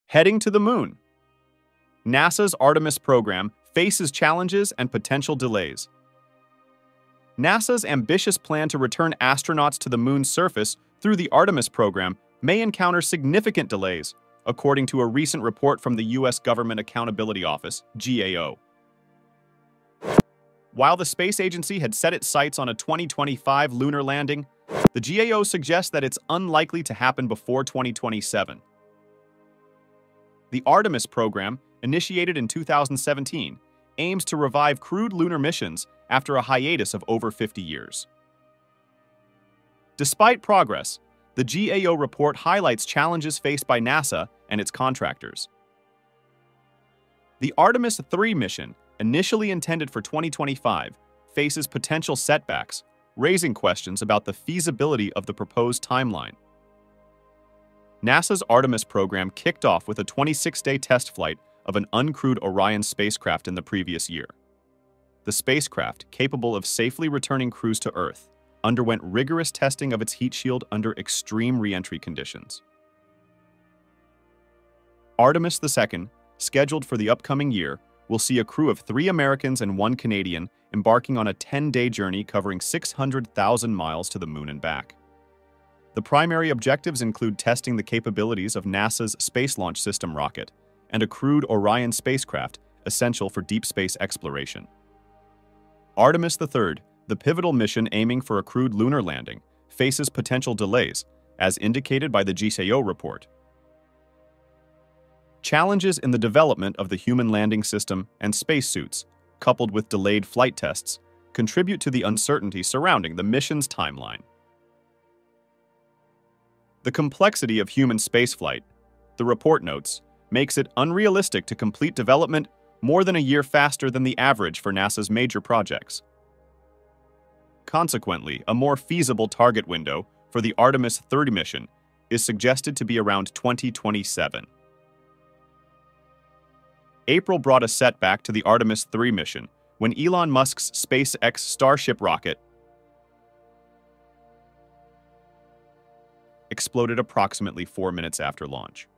Heading to the moon. NASA's Artemis program faces challenges and potential delays. NASA's ambitious plan to return astronauts to the moon's surface through the Artemis program may encounter significant delays, according to a recent report from the U.S. Government Accountability Office, GAO. While the space agency had set its sights on a 2025 lunar landing, the GAO suggests that it's unlikely to happen before 2027. The Artemis program, initiated in 2017, aims to revive crewed lunar missions after a hiatus of over 50 years. Despite progress, the GAO report highlights challenges faced by NASA and its contractors. The Artemis III mission, initially intended for 2025, faces potential setbacks, raising questions about the feasibility of the proposed timeline. NASA's Artemis program kicked off with a 26-day test flight of an uncrewed Orion spacecraft in the previous year. The spacecraft, capable of safely returning crews to Earth, underwent rigorous testing of its heat shield under extreme re-entry conditions. Artemis II, scheduled for the upcoming year, will see a crew of 3 Americans and 1 Canadian embarking on a 10-day journey covering 600,000 miles to the moon and back. The primary objectives include testing the capabilities of NASA's Space Launch System rocket and a crewed Orion spacecraft essential for deep space exploration. Artemis III, the pivotal mission aiming for a crewed lunar landing, faces potential delays, as indicated by the GAO report. Challenges in the development of the human landing system and spacesuits, coupled with delayed flight tests, contribute to the uncertainty surrounding the mission's timeline. The complexity of human spaceflight, the report notes, makes it unrealistic to complete development more than a year faster than the average for NASA's major projects. Consequently, a more feasible target window for the Artemis III mission is suggested to be around 2027. April brought a setback to the Artemis III mission when Elon Musk's SpaceX Starship rocket exploded approximately 4 minutes after launch.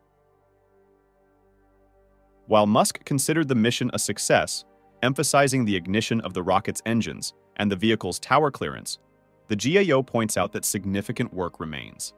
While Musk considered the mission a success, emphasizing the ignition of the rocket's engines and the vehicle's tower clearance, the GAO points out that significant work remains.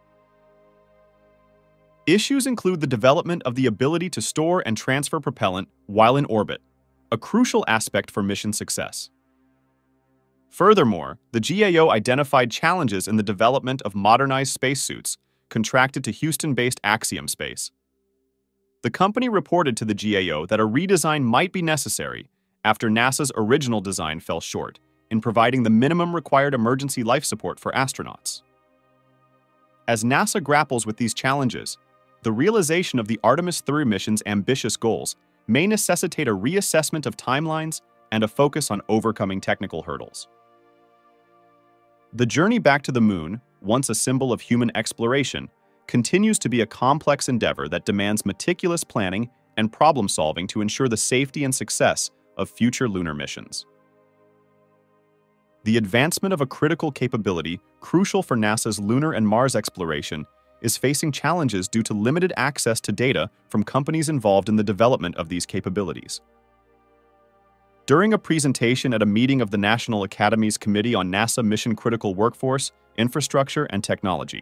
Issues include the development of the ability to store and transfer propellant while in orbit, a crucial aspect for mission success. Furthermore, the GAO identified challenges in the development of modernized spacesuits contracted to Houston-based Axiom Space. The company reported to the GAO that a redesign might be necessary after NASA's original design fell short in providing the minimum required emergency life support for astronauts. As NASA grapples with these challenges, the realization of the Artemis III mission's ambitious goals may necessitate a reassessment of timelines and a focus on overcoming technical hurdles. The journey back to the moon, once a symbol of human exploration, continues to be a complex endeavor that demands meticulous planning and problem-solving to ensure the safety and success of future lunar missions. The advancement of a critical capability crucial for NASA's lunar and Mars exploration is facing challenges due to limited access to data from companies involved in the development of these capabilities. During a presentation at a meeting of the National Academy's Committee on NASA Mission Critical Workforce, Infrastructure, and Technology.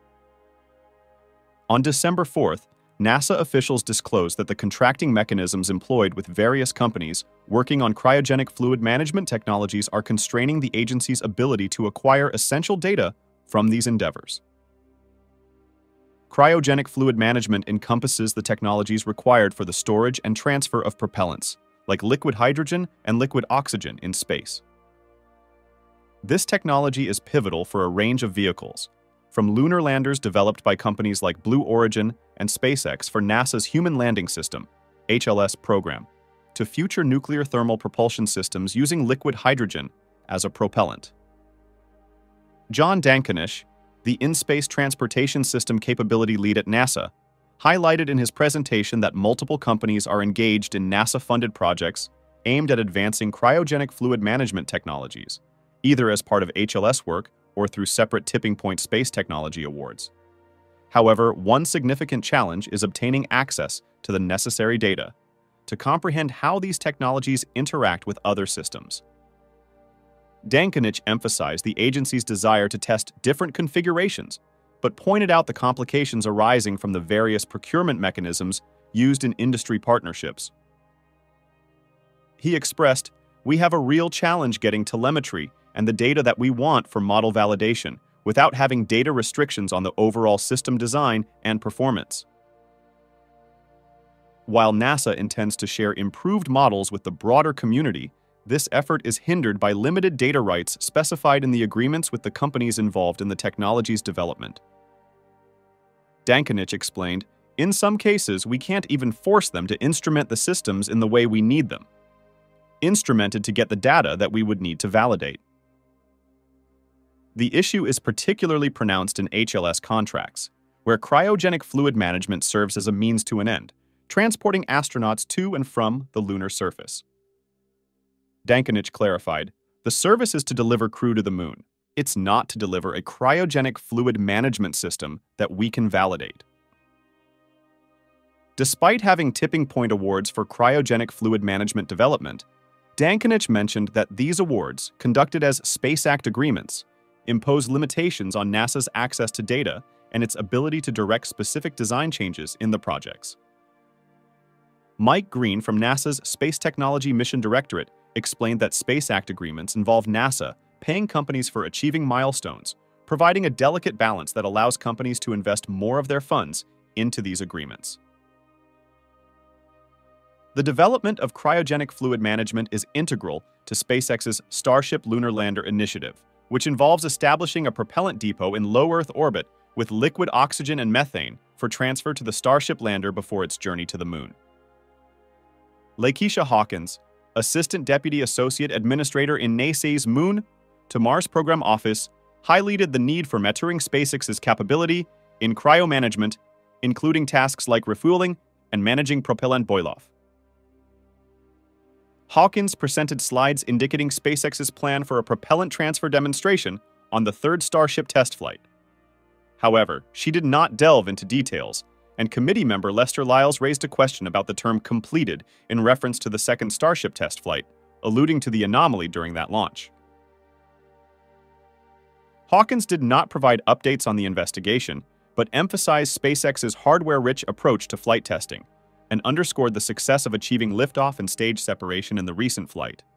On December 4th, NASA officials disclosed that the contracting mechanisms employed with various companies working on cryogenic fluid management technologies are constraining the agency's ability to acquire essential data from these endeavors. Cryogenic fluid management encompasses the technologies required for the storage and transfer of propellants, like liquid hydrogen and liquid oxygen in space. This technology is pivotal for a range of vehicles, from lunar landers developed by companies like Blue Origin and SpaceX for NASA's Human Landing System, HLS program, to future nuclear thermal propulsion systems using liquid hydrogen as a propellant. John Dankanish, the In-Space Transportation System Capability Lead at NASA, highlighted in his presentation that multiple companies are engaged in NASA-funded projects aimed at advancing cryogenic fluid management technologies, either as part of HLS work or through separate Tipping Point Space Technology Awards. However, one significant challenge is obtaining access to the necessary data to comprehend how these technologies interact with other systems. Dankinich emphasized the agency's desire to test different configurations, but pointed out the complications arising from the various procurement mechanisms used in industry partnerships. He expressed, "We have a real challenge getting telemetry and the data that we want for model validation without having data restrictions on the overall system design and performance." While NASA intends to share improved models with the broader community, this effort is hindered by limited data rights specified in the agreements with the companies involved in the technology's development. Dankinich explained, "In some cases, we can't even force them to instrument the systems in the way we need them, instrumented to get the data that we would need to validate." The issue is particularly pronounced in HLS contracts, where cryogenic fluid management serves as a means to an end, transporting astronauts to and from the lunar surface. Dankinich clarified, "The service is to deliver crew to the moon. It's not to deliver a cryogenic fluid management system that we can validate." Despite having tipping point awards for cryogenic fluid management development, Dankinich mentioned that these awards, conducted as Space Act agreements, impose limitations on NASA's access to data and its ability to direct specific design changes in the projects. Mike Green from NASA's Space Technology Mission Directorate explained that Space Act agreements involve NASA paying companies for achieving milestones, providing a delicate balance that allows companies to invest more of their funds into these agreements. The development of cryogenic fluid management is integral to SpaceX's Starship Lunar Lander initiative, which involves establishing a propellant depot in low Earth orbit with liquid oxygen and methane for transfer to the Starship lander before its journey to the moon. Lakeisha Hawkins, Assistant Deputy Associate Administrator in NASA's Moon to Mars Program Office, highlighted the need for maturing SpaceX's capability in cryomanagement, including tasks like refueling and managing propellant boil-off. Hawkins presented slides indicating SpaceX's plan for a propellant transfer demonstration on the third Starship test flight. However, she did not delve into details, and committee member Lester Lyles raised a question about the term completed in reference to the second Starship test flight, alluding to the anomaly during that launch. Hawkins did not provide updates on the investigation, but emphasized SpaceX's hardware-rich approach to flight testing, and underscored the success of achieving liftoff and stage separation in the recent flight.